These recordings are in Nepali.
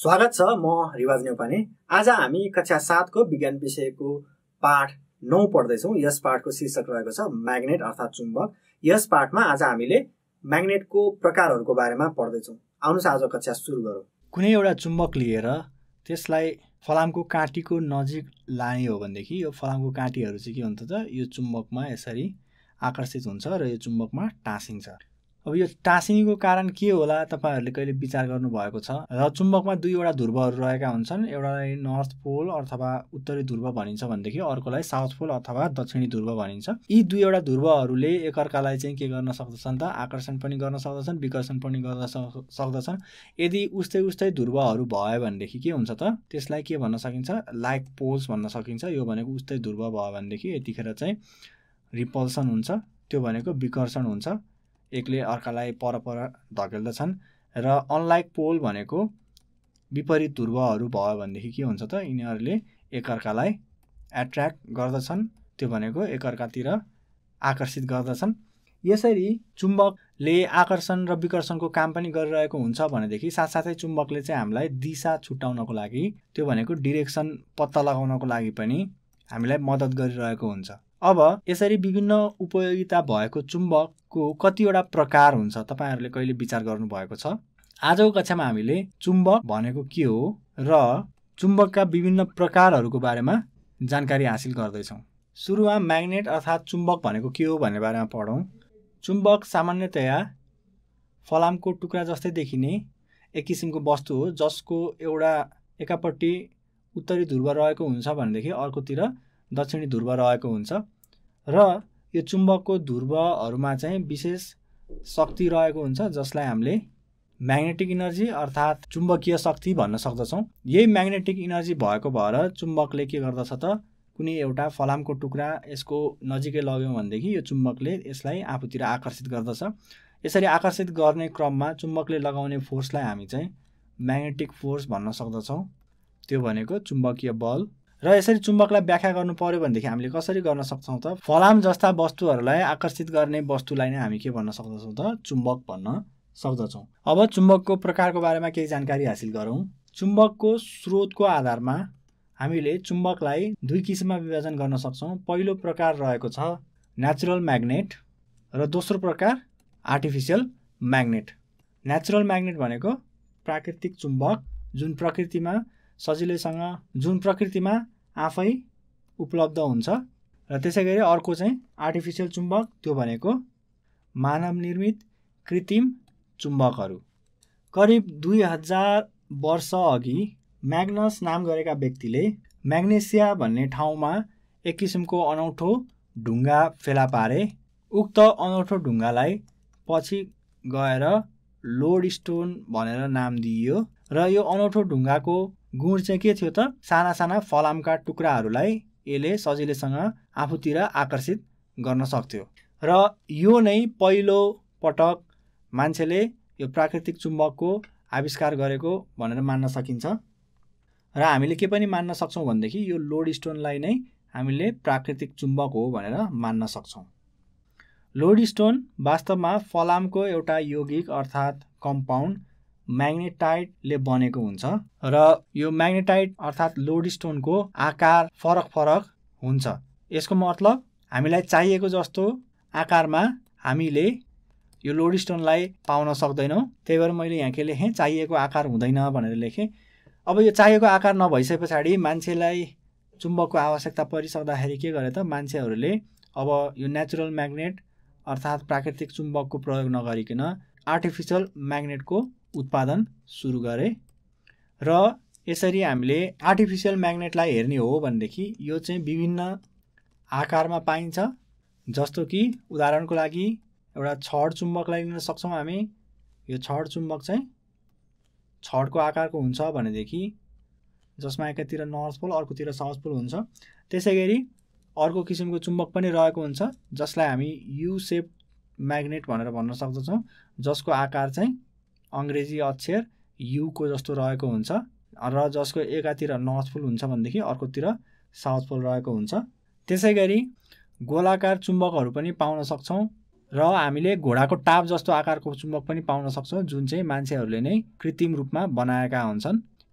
स्वागत छ। म रिवाज नेउपाने। आज हामी कक्षा 7 को विज्ञान विषयको पाठ 9 पढ्दैछौँ। यस पाठको शीर्षक रहेको छ म्याग्नेट अर्थात चुम्बक। यस पाठमा आज हामीले म्याग्नेटको प्रकारहरूको बारेमा पढ्दैछौँ। आउनुहोस् आज कक्षा सुरु गरौँ। कुनै एउटा चुम्बक लिएर त्यसलाई फलामको काँटीको नजिक लाने हो भनेदेखि यो फलामको काँटीहरू चाहिँ के हुन्छ त, यो चुम्बकमा यसरी आकर्षित हुन्छ र यो चुम्बकमा टाँसिन्छ। अब यो टाँसिनुको कारण के होला तपाईहरुले कहिले विचार गर्नु भएको छ? र चुम्बकमा दुईवटा ध्रुवहरू रहेका हुन्छन्। एउटालाई नर्थ पोल अथवा उत्तरी ध्रुव भनिन्छ भनेदेखि अर्कोलाई साउथ पोल अथवा दक्षिणी ध्रुव भनिन्छ। यी दुईवटा ध्रुवहरूले एकअर्कालाई चाहिँ के गर्न सक्दछन् त, आकर्षण पनि गर्न सक्दछन्, विकर्षण पनि गर्न सक्दछन्। यदि उस्तै ध्रुवहरू भयो भनेदेखि के हुन्छ त, त्यसलाई के भन्न सकिन्छ, लाइक पोल्स भन्न सकिन्छ। यो भनेको उस्तै ध्रुव भयो भनेदेखि यतिखेर चाहिँ रिपल्सन हुन्छ, त्यो भनेको विकर्षण हुन्छ, एकले अर्कालाई परपर धकेल्दछन्। र अनलाइक पोल भनेको विपरीत ध्रुवहरू भयो भनेदेखि के हुन्छ त, यिनीहरूले एकअर्कालाई एट्र्याक्ट गर्दछन्, त्यो भनेको एकअर्कातिर आकर्षित गर्दछन्। यसरी चुम्बकले आकर्षण र विकर्षणको काम पनि गरिरहेको हुन्छ भनेदेखि साथसाथै चुम्बकले चाहिँ हामीलाई दिशा छुट्याउनको लागि, त्यो भनेको डिरेक्सन पत्ता लगाउनको लागि पनि हामीलाई मद्दत गरिरहेको हुन्छ। अब यसरी विभिन्न उपयोगिता भएको चुम्बकको कतिवटा प्रकार हुन्छ तपाईहरुले कहिले विचार गर्नु भएको छ? आजको कक्षामा हामीले चुम्बक भनेको के हो र चुम्बकका विभिन्न प्रकारहरूको बारेमा जानकारी हासिल गर्दैछौँ। सुरुमा म्याग्नेट अर्थात चुम्बक भनेको के हो भन्ने बारेमा पढौँ। चुम्बक सामान्यतया फलामको टुक्रा जस्तै देखिने एक किसिमको वस्तु हो, जसको एउटा एकापट्टि उत्तरी ध्रुव रहेको हुन्छ भनेदेखि अर्कोतिर दक्षिणी ध्रुव रहेको हुन्छ। र यो चुम्बकको ध्रुवहरूमा चाहिँ विशेष शक्ति रहेको हुन्छ, जसलाई हामीले म्याग्नेटिक इनर्जी अर्थात चुम्बकीय शक्ति भन्न सक्दछौँ। यही म्याग्नेटिक इनर्जी भएको भएर चुम्बकले के गर्दछ त, कुनै एउटा फलामको टुक्रा यसको नजिकै लग्यौँ भनेदेखि यो चुम्बकले यसलाई आफूतिर आकर्षित गर्दछ। यसरी आकर्षित गर्ने क्रममा चुम्बकले लगाउने फोर्सलाई हामी चाहिँ म्याग्नेटिक फोर्स भन्न सक्दछौँ, त्यो भनेको चुम्बकीय बल। र यसरी चुम्बकलाई व्याख्या गर्नु पर्यो भनेदेखि हामीले कसरी गर्न सक्छौँ त, फलाम जस्ता वस्तुहरूलाई आकर्षित गर्ने वस्तुलाई नै हामी के भन्न सक्दछौँ त, चुम्बक भन्न सक्दछौँ। अब चुम्बकको प्रकारको बारेमा केही जानकारी हासिल गरौँ। चुम्बकको स्रोतको आधारमा हामीले चुम्बकलाई दुई किसिममा विभाजन गर्न सक्छौँ। पहिलो प्रकार रहेको छ नेचुरल म्याग्नेट र दोस्रो प्रकार आर्टिफिसियल म्याग्नेट। नेचुरल म्याग्नेट भनेको प्राकृतिक चुम्बक जुन प्रकृतिमा आफै उपलब्ध हुन्छ। र त्यसैगरी अर्को चाहिँ आर्टिफिसियल चुम्बक, त्यो भनेको मानव निर्मित कृत्रिम चुम्बकहरू। करिब 2000 वर्ष अघि म्याग्नस नाम गरेका व्यक्तिले म्याग्नेसिया भन्ने ठाउँमा एक किसिमको अनौठो ढुङ्गा फेला पारे। उक्त अनौठो ढुङ्गालाई पछि गएर लोड स्टोन भनेर नाम दिइयो। र यो अनौठो ढुङ्गाको गुण चाहिँ के थियो त, साना साना फलामका टुक्राहरूलाई यसले सजिलैसँग आफूतिर आकर्षित गर्न सक्थ्यो। र यो नै पहिलो पटक मान्छेले यो प्राकृतिक चुम्बकको आविष्कार गरेको भनेर मान्न सकिन्छ। र हामीले के पनि मान्न सक्छौँ भनेदेखि यो लोड स्टोनलाई नै हामीले प्राकृतिक चुम्बक हो भनेर मान्न सक्छौँ। लोड स्टोन वास्तवमा फलामको एउटा यौगिक अर्थात् कम्पाउन्ड म्याग्नेटाइटले बनेको हुन्छ। र यो म्याग्नेटाइट अर्थात् लोड स्टोनको आकार फरक फरक हुन्छ। यसको मतलब हामीलाई चाहिएको जस्तो आकारमा हामीले यो लोड स्टोनलाई पाउन सक्दैनौँ। त्यही भएर मैले यहाँ के लेखेँ, चाहिएको आकार हुँदैन भनेर लेखेँ। अब यो चाहिएको आकार नभइसके पछाडि मान्छेलाई चुम्बकको आवश्यकता परिसक्दाखेरि के गरे त, मान्छेहरूले अब यो नेचुरल म्याग्नेट अर्थात् प्राकृतिक चुम्बकको प्रयोग नगरिकन आर्टिफिसियल म्याग्नेटको उत्पादन सुरु गरे। र यसरी हामीले आर्टिफिसियल म्याग्नेटलाई हेर्ने हो भनेदेखि यो चाहिँ विभिन्न आकारमा पाइन्छ। जस्तो कि उदाहरणको लागि एउटा छड चुम्बकलाई लिन सक्छौँ हामी। यो छड चुम्बक चाहिँ छडको आकारको हुन्छ भनेदेखि जसमा एकातिर नर्थ पोल अर्कोतिर साउथ पोल हुन्छ। त्यसैगरी अर्को किसिमको चुम्बक पनि रहेको हुन्छ जसलाई हामी यु सेप म्याग्नेट भनेर भन्न सक्दछौँ, जसको आकार चाहिँ अङ्ग्रेजी अक्षर युको जस्तो रहेको हुन्छ र जसको एकातिर नर्थ पोल हुन्छ भनेदेखि अर्कोतिर साउथ पोल रहेको हुन्छ। त्यसैगरी गोलाकार चुम्बकहरू पनि पाउन सक्छौँ र हामीले घोडाको टाप जस्तो आकारको चुम्बक पनि पाउन सक्छौँ, जुन चाहिँ मान्छेहरूले नै कृत्रिम रूपमा बनाएका हुन्छन्।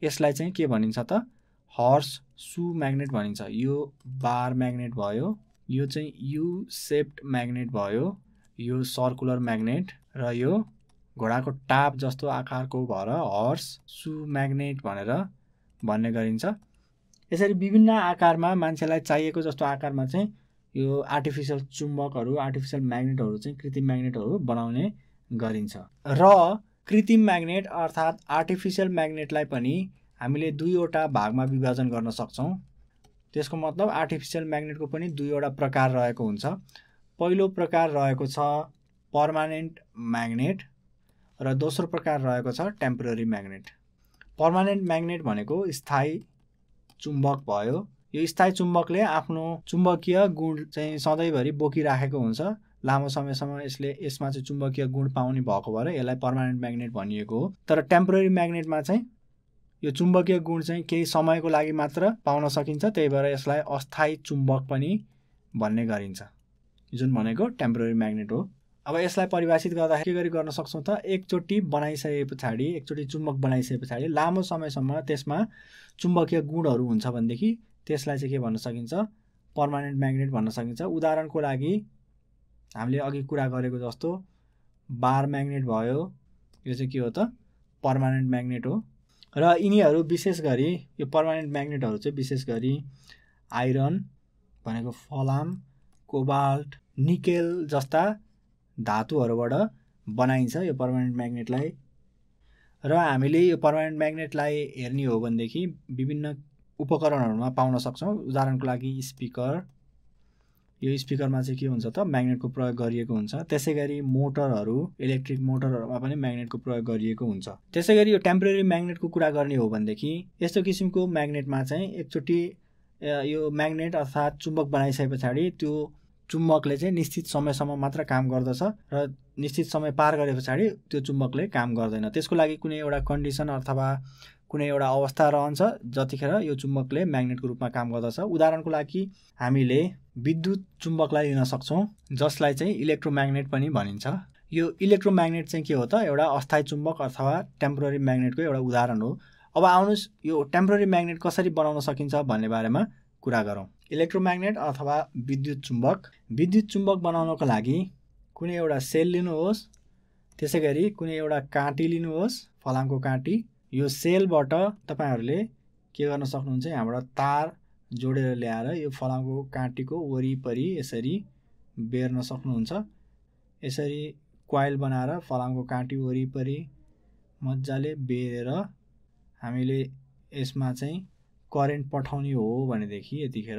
यसलाई चाहिँ के भनिन्छ त हर्स सु म्याग्नेट भनिन्छ। यो बार म्याग्नेट भयो, यो चाहिँ यु सेप्ड म्याग्नेट भयो, यो सर्कुलर म्याग्नेट र यो घोडाको टाप जस्तो आकारको भएर हर्स सु म्याग्नेट भनेर भन्ने गरिन्छ। यसरी विभिन्न आकारमा मान्छेलाई चाहिएको जस्तो आकारमा चाहिँ यो आर्टिफिसियल चुम्बकहरू आर्टिफिसियल म्याग्नेटहरू चाहिँ कृत्रिम म्याग्नेटहरू बनाउने गरिन्छ। र कृत्रिम म्याग्नेट अर्थात् आर्टिफिसियल म्याग्नेटलाई पनि हामीले दुईवटा भागमा विभाजन गर्न सक्छौँ। त्यसको मतलब आर्टिफिसियल म्याग्नेटको पनि दुईवटा प्रकार रहेको हुन्छ। पहिलो प्रकार रहेको छ पर्मानेन्ट म्याग्नेट र दोस्रो प्रकार रहेको छ टेम्पोररी म्याग्नेट। पर्मानेन्ट म्याग्नेट भनेको स्थायी चुम्बक भयो। यो स्थायी चुम्बकले आफ्नो चुम्बकीय गुण चाहिँ सधैँभरि बोकिराखेको हुन्छ। लामो समयसम्म यसमा चाहिँ चुम्बकीय गुण पाउने भएको भएर यसलाई पर्मानेन्ट म्याग्नेट भनिएको हो। तर टेम्पोररी म्याग्नेटमा चाहिँ यो चुम्बकीय गुण चाहिँ केही समयको लागि मात्र पाउन सकिन्छ, त्यही भएर यसलाई अस्थायी चुम्बक पनि भन्ने गरिन्छ, जुन भनेको टेम्पोररी म्याग्नेट हो। अब यसलाई परिभाषित गर्दाखेरि के गरी गर्न सक्छौँ त एकचोटि बनाइसके पछाडि एकचोटि चुम्बक बनाइसके पछाडि लामो समयसम्म त्यसमा चुम्बकीय गुणहरू हुन्छ भनेदेखि त्यसलाई चाहिँ के भन्न सकिन्छ पर्मानेन्ट म्याग्नेट भन्न सकिन्छ। उदाहरणको लागि हामीले अघि कुरा गरेको जस्तो बार म्याग्नेट भयो, यो चाहिँ के हो त पर्मानेन्ट म्याग्नेट हो। र यिनीहरू विशेष गरी यो पर्मानेन्ट म्याग्नेटहरू चाहिँ विशेष गरी आइरन भनेको फलाम, कोबाल्ट, निकेल जस्ता धातुहरूबाट बनाइन्छ यो पर्मानेन्ट म्याग्नेटलाई। र हामीले यो पर्मानेन्ट म्याग्नेटलाई हेर्ने हो भनेदेखि विभिन्न उपकरणहरूमा पाउन सक्छौँ। उदाहरणको लागि स्पिकर, यो स्पिकरमा चाहिँ के हुन्छ त म्याग्नेटको प्रयोग गरिएको हुन्छ। त्यसै गरी मोटरहरू इलेक्ट्रिक मोटरहरूमा पनि म्याग्नेटको प्रयोग गरिएको हुन्छ। त्यसै गरी यो टेम्पोररी म्याग्नेटको कुरा गर्ने हो भनेदेखि यस्तो किसिमको म्याग्नेटमा चाहिँ एकचोटि यो म्याग्नेट अर्थात् चुम्बक बनाइसके पछाडि त्यो चुम्बकले चाहिँ निश्चित समयसम्म मात्र काम गर्दछ र निश्चित समय पार गरे पछाडि त्यो चुम्बकले काम गर्दैन। त्यसको लागि कुनै एउटा कन्डिसन अथवा कुनै एउटा अवस्था रहन्छ जतिखेर यो चुम्बकले म्याग्नेटको रूपमा काम गर्दछ। उदाहरणको लागि हामीले विद्युत चुम्बकलाई लिन सक्छौँ जसलाई चाहिँ इलेक्ट्रोम्याग्नेट पनि भनिन्छ। यो इलेक्ट्रोम्याग्नेट चाहिँ के हो त एउटा अस्थायी चुम्बक अथवा टेम्पोररी म्याग्नेटको एउटा उदाहरण हो। अब आउनुहोस् यो टेम्पोररी म्याग्नेट कसरी बनाउन सकिन्छ भन्ने बारेमा कुरा गरौँ। इलेक्ट्रोम्याग्नेट अथवा विद्युत चुम्बक बनाउनको लागि कुनै एउटा सेल लिनुहोस्, त्यसै गरी कुनै एउटा काँटी लिनुहोस्, फलामको काँटी। यो सेलबाट तपाईहरूले के गर्न सक्नुहुन्छ यहाँबाट तार जोडेर ल्याएर यो फलामको काँटीको वरिपरि यसरी बेर्न सक्नुहुन्छ। यसरी कोइल बनाएर फलामको काँटी वरिपरि मजाले बेरेर हामीले यसमा चाहिँ करेन्ट पठाउने हो भनेदेखि यतिखेर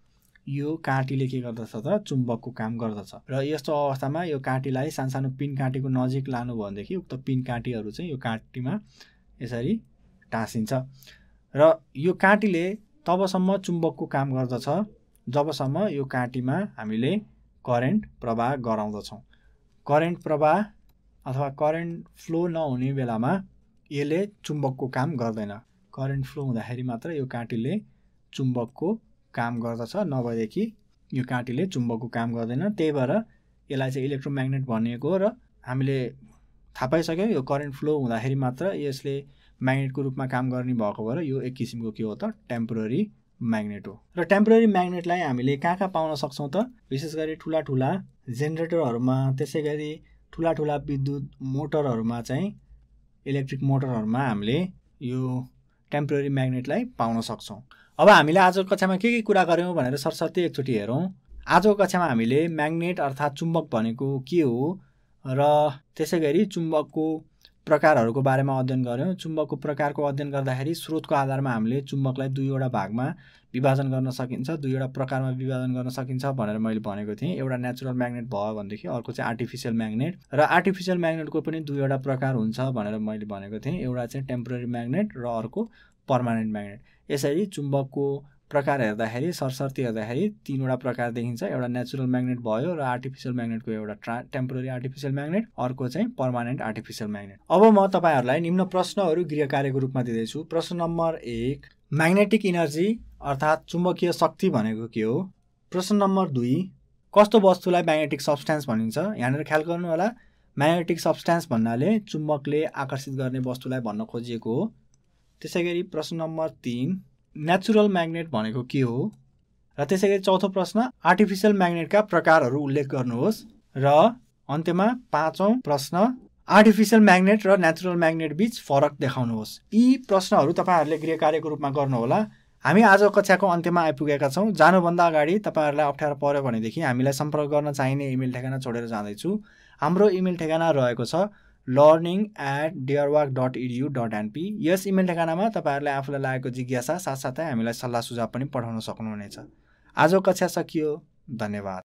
यो काँटीले के गर्दछ त चुम्बकको काम गर्दछ। र यस्तो अवस्थामा यो काँटीलाई सानसानो पिन काँटीको नजिक लानु भनेदेखि उक्त पिन काँटीहरू चाहिँ यो काँटीमा यसरी टाँसिन्छ र यो काँटीले तबसम्म चुम्बकको काम गर्दछ जबसम्म यो काँटीमा हामीले करेन्ट प्रवाह गराउँदछौँ। करेन्ट प्रवाह अथवा करेन्ट फ्लो नहुने बेलामा यसले चुम्बकको काम गर्दैन। करेन्ट फ्लो हुँदाखेरि मात्र यो काँटीले चुम्बकको काम गर्दछ, नभएदेखि यो काँटीले चुम्बकको काम गर्दैन। त्यही भएर यसलाई चाहिँ इलेक्ट्रोम्याग्नेट भनिएको र हामीले थाहा पाइसक्यौँ यो करेन्ट फ्लो हुँदाखेरि मात्र यसले म्याग्नेटको रूपमा काम गर्ने भएको भएर यो एक किसिमको के हो त टेम्पोररी म्याग्नेट हो। र टेम्पोररी म्याग्नेटलाई हामीले कहाँ पाउन सक्छौँ त विशेष गरी ठुला जेनेरेटरहरूमा, त्यसै गरी ठुला विद्युत मोटरहरूमा चाहिँ इलेक्ट्रिक मोटरहरूमा हामीले यो टेम्पोररी म्याग्नेटलाई पाउन सक्छौँ। अब हामीले आजको कक्षामा के कुरा गऱ्यौँ भनेर सरसर्ती एकचोटि हेरौँ। आजको कक्षामा हामीले म्याग्नेट अर्थात् चुम्बक भनेको के हो र त्यसै गरी चुम्बकको प्रकारहरूको बारेमा अध्ययन गऱ्यौँ। चुम्बकको प्रकारको अध्ययन गर्दाखेरि स्रोतको आधारमा हामीले चुम्बकलाई दुईवटा भागमा विभाजन गर्न सकिन्छ, दुईवटा प्रकारमा विभाजन गर्न सकिन्छ भनेर मैले भनेको थिएँ। एउटा नेचुरल म्याग्नेट भयो भनेदेखि अर्को चाहिँ आर्टिफिसियल म्याग्नेट, र आर्टिफिसियल म्याग्नेटको पनि दुईवटा प्रकार हुन्छ भनेर मैले भनेको थिएँ। एउटा चाहिँ टेम्पोररी म्याग्नेट र अर्को पर्मानेन्ट म्याग्नेट। यसरी चुम्बकको प्रकार हेर्दाखेरि सरसर्ती हेर्दाखेरि तीनवटा प्रकार देखिन्छ। एउटा नेचुरल म्याग्नेट भयो र आर्टिफिसियल म्याग्नेटको एउटा टेम्पोररी आर्टिफिसियल म्याग्नेट, अर्को चाहिँ पर्मानेन्ट आर्टिफिसियल म्याग्नेट। अब म तपाईँहरूलाई निम्न प्रश्नहरू गृह कार्यको रूपमा दिँदैछु। प्रश्न नम्बर 1 म्याग्नेटिक इनर्जी अर्थात् चुम्बकीय शक्ति भनेको के हो? प्रश्न नम्बर 2 कस्तो वस्तुलाई म्याग्नेटिक सब्स्ट्यान्स भनिन्छ? यहाँनिर ख्याल गर्नु होला, म्याग्नेटिक सब्स्ट्यान्स भन्नाले चुम्बकले आकर्षित गर्ने वस्तुलाई भन्न खोजिएको हो। त्यसै गरी प्रश्न नम्बर 3 नेचुरल म्याग्नेट भनेको के हो र त्यसै गरी चौथो प्रश्न आर्टिफिसियल म्याग्नेटका प्रकारहरू उल्लेख गर्नुहोस् र अन्त्यमा 5औं प्रश्न आर्टिफिसियल म्याग्नेट र नेचुरल म्याग्नेट बीच फरक देखाउनुहोस्। यी प्रश्नहरू तपाईहरुले गृह कार्यको रूपमा गर्नुहोला। हामी आज कक्षाको अन्त्यमा आइपुगेका छौं। जानुभन्दा अगाडि तपाईहरुलाई अप्ठ्यारो पर्यो भनेदेखि हामीलाई सम्पर्क गर्न चाहिने इमेल ठेगाना छोडेर जाँदैछु। हाम्रो इमेल ठेगाना रहेको छ learning@deerwalk.edu.np। यस इमेल ठेगानामा तपाईहरुले आफूलाई लागेको जिज्ञासा साथसाथै हामीलाई सल्लाह सुझाव पनि पठाउन सक्नुहुनेछ। आजको कक्षा सकियो। धन्यवाद।